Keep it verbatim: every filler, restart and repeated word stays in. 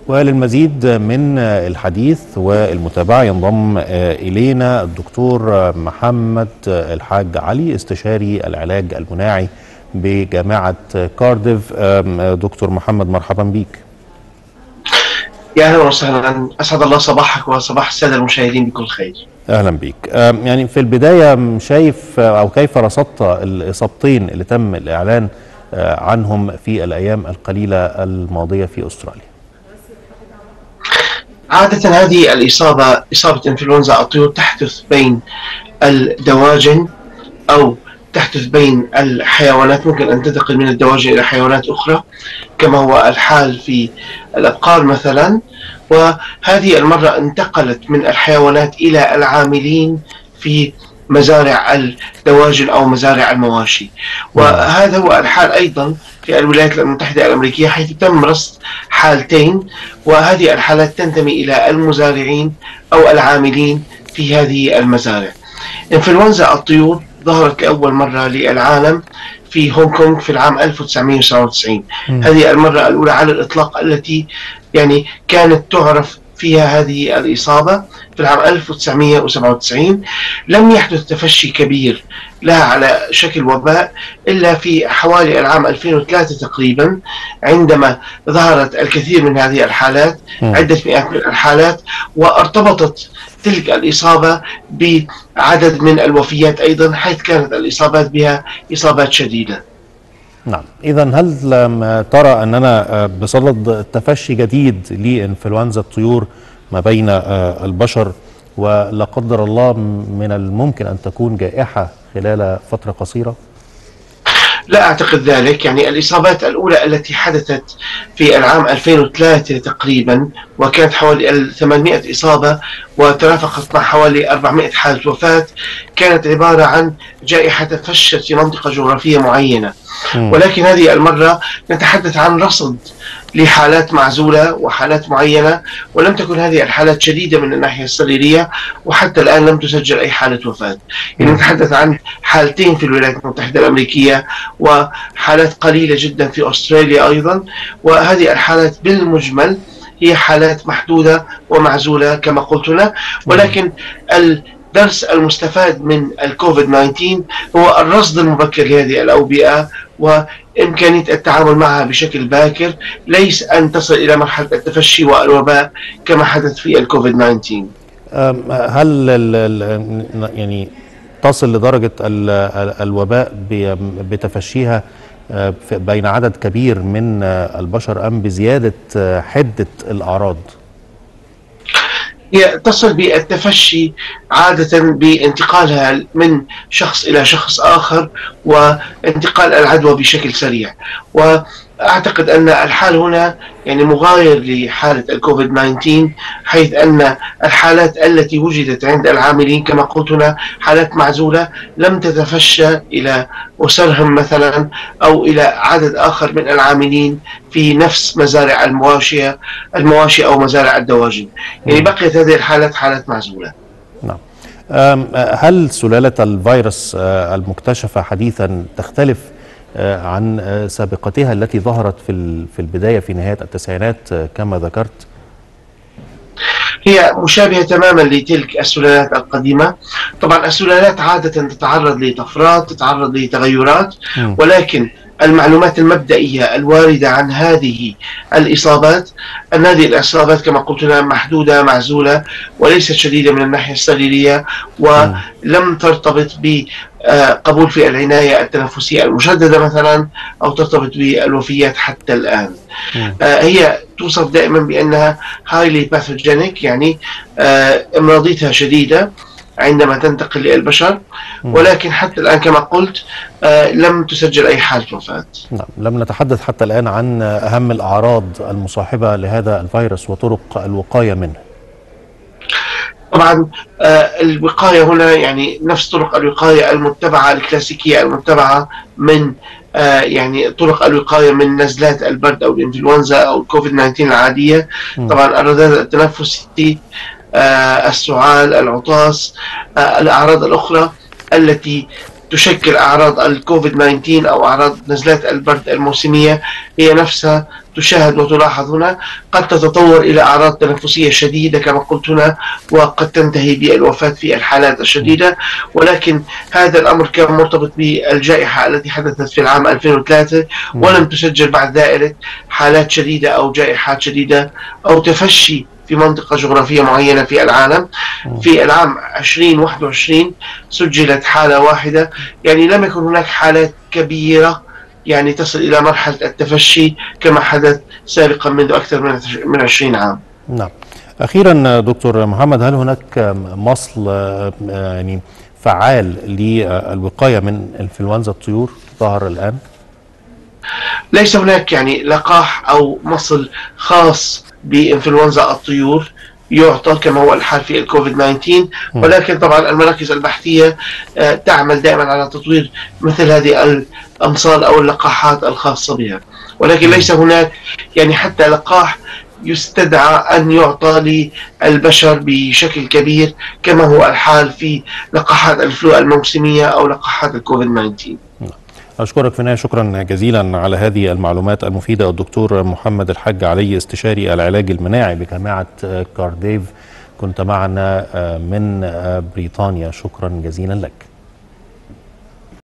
وللمزيد من الحديث والمتابعة ينضم إلينا الدكتور محمد الحاج علي، استشاري العلاج المناعي بجامعة كارديف. دكتور محمد، مرحبا بيك. يا اهلا وسهلا، اسعد الله صباحك وصباح الساده المشاهدين بكل خير. اهلا بيك. يعني في البدايه، شايف او كيف رصدت الاصابتين اللي تم الاعلان عنهم في الايام القليله الماضيه في استراليا؟ عاده هذه الاصابه اصابه انفلونزا الطيور تحدث بين الدواجن او تحدث بين الحيوانات، ممكن أن تنتقل من الدواجن إلى حيوانات أخرى كما هو الحال في الأبقار مثلا، وهذه المرة انتقلت من الحيوانات إلى العاملين في مزارع الدواجن أو مزارع المواشي. وهذا هو الحال أيضا في الولايات المتحدة الأمريكية، حيث تم رصد حالتين، وهذه الحالات تنتمي إلى المزارعين أو العاملين في هذه المزارع. إنفلونزا الطيور ظهرت لأول مرة للعالم في هونغ كونغ في العام ألف وتسعمئة وسبعة وتسعين. م. هذه المرة الأولى على الإطلاق التي يعني كانت تعرف فيها هذه الإصابة في العام ألف وتسعمئة وسبعة وتسعين. لم يحدث تفشي كبير لها على شكل وباء إلا في حوالي العام ألفين وثلاثة تقريبا، عندما ظهرت الكثير من هذه الحالات، عدة مئات من الحالات، وارتبطت تلك الإصابة بعدد من الوفيات أيضا، حيث كانت الإصابات بها إصابات شديدة. نعم، إذا هل ترى أننا بصدد تفشي جديد لإنفلونزا الطيور ما بين البشر، ولا قدر الله من الممكن أن تكون جائحة خلال فترة قصيرة؟ لا أعتقد ذلك. يعني الإصابات الأولى التي حدثت في العام ألفين وثلاثة تقريبا، وكانت حوالي ثمانمئة إصابة وترافقت مع حوالي أربعمئة حالة وفاة، كانت عبارة عن جائحة تفشت في منطقة جغرافية معينة. م. ولكن هذه المرة نتحدث عن رصد لحالات معزولة وحالات معينة، ولم تكن هذه الحالات شديدة من الناحية السريرية، وحتى الآن لم تسجل أي حالة وفاة. يعني نتحدث عن حالتين في الولايات المتحدة الأمريكية وحالات قليلة جدا في أستراليا أيضا، وهذه الحالات بالمجمل هي حالات محدودة ومعزولة كما قلت لنا. ولكن الدرس المستفاد من الكوفيد تسعة عشر هو الرصد المبكر لهذه الأوبئة وإمكانية التعامل معها بشكل باكر، ليس أن تصل إلى مرحلة التفشي والوباء كما حدث في الكوفيد تسعة عشر. هل يعني تصل لدرجة الوباء بتفشيها بين عدد كبير من البشر، أم بزيادة حدة الأعراض؟ هي تصل بالتفشي عادة بانتقالها من شخص إلى شخص آخر وانتقال العدوى بشكل سريع. وأعتقد أن الحال هنا يعني مغاير لحالة الكوفيد تسعة عشر، حيث أن الحالات التي وجدت عند العاملين كما قلت هنا حالات معزولة لم تتفشى إلى أسرهم مثلا أو إلى عدد آخر من العاملين في نفس مزارع المواشية المواشي أو مزارع الدواجن. يعني بقيت هذه الحالات حالات معزولة. نعم. هل سلالة الفيروس المكتشفة حديثا تختلف عن سابقتها التي ظهرت في في البداية في نهاية التسعينات كما ذكرت؟ هي مشابهة تماما لتلك السلالات القديمة. طبعا السلالات عادة تتعرض لطفرات، تتعرض لتغيرات، ولكن المعلومات المبدئية الواردة عن هذه الإصابات أن هذه الإصابات كما قلت لنا محدودة معزولة وليست شديدة من الناحية السريرية، ولم ترتبط بقبول في العناية التنفسية المشددة مثلا أو ترتبط بالوفيات حتى الآن. هي توصف دائما بأنها highly pathogenic، يعني امراضيتها شديدة عندما تنتقل للبشر، ولكن حتى الآن كما قلت لم تسجل أي حالة وفاة. نعم، لم نتحدث حتى الآن عن أهم الأعراض المصاحبة لهذا الفيروس وطرق الوقاية منه. طبعا الوقاية هنا يعني نفس طرق الوقاية المتبعة الكلاسيكية المتبعة من يعني طرق الوقاية من نزلات البرد أو الإنفلونزا أو الكوفيد تسعة عشر العادية. طبعا الرذاذ التنفسي، السعال، العطاس، الأعراض الأخرى التي تشكل أعراض الكوفيد تسعة عشر أو أعراض نزلات البرد الموسمية هي نفسها تشاهد وتلاحظ هنا، قد تتطور إلى أعراض تنفسية شديدة كما قلت هنا، وقد تنتهي بالوفاة في الحالات الشديدة. ولكن هذا الأمر كان مرتبط بالجائحة التي حدثت في العام ألفين وثلاثة، ولم تسجل بعد ذلك حالات شديدة أو جائحات شديدة أو تفشي في منطقة جغرافية معينة في العالم. في العام ألفين وواحد وعشرين سجلت حالة واحدة، يعني لم يكن هناك حالات كبيرة يعني تصل إلى مرحلة التفشي كما حدث سابقا منذ أكثر من عشرين عام. نعم. أخيرا دكتور محمد، هل هناك مصل يعني فعال للوقاية من انفلونزا الطيور ظهر الآن؟ ليس هناك يعني لقاح أو مصل خاص بانفلونزا الطيور يعطى كما هو الحال في الكوفيد تسعة عشر، ولكن طبعا المراكز البحثية تعمل دائما على تطوير مثل هذه الأمصال أو اللقاحات الخاصة بها، ولكن ليس هناك يعني حتى لقاح يستدعى أن يعطى للبشر بشكل كبير كما هو الحال في لقاحات الفلو الموسمية أو لقاحات الكوفيد تسعة عشر. أشكرك في النهاية شكرا جزيلا على هذه المعلومات المفيدة الدكتور محمد الحج علي، استشاري العلاج المناعي بجامعة كارديف، كنت معنا من بريطانيا. شكرا جزيلا لك.